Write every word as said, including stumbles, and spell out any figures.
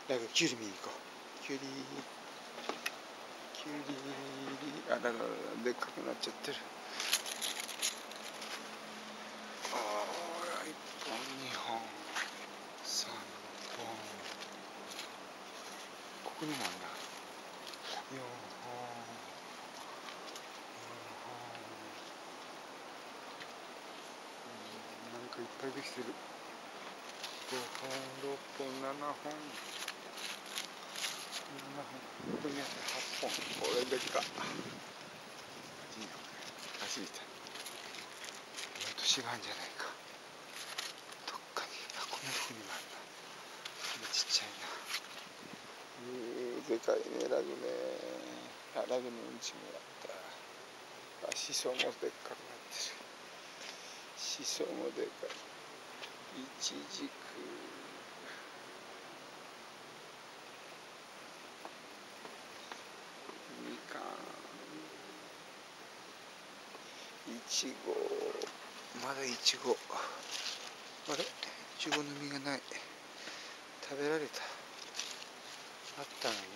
ラグキュウリ見に行こう。キュウリキュウリ、あらららでっかくなっちゃってる。ああ、いっぽんにほんさんぼん、ここにもあるな。よんほんよんほん、なんかいっぱいできてる。ごほんろっぽんななほんななほん、ここにあってはっぽん。これでっか。いいよ、走りたい。いい年があるんじゃないか。どっかに、あ、こんなとこにもあるな。ちっちゃいな。うー、でかいね、ラグね。あ、ラグのうんちもあった。あ、シソもでっかくなってる。シソもでかい。イチジク。みかん。いちご。まだいちご。あれ、いちごの実がない。食べられた。あったのに。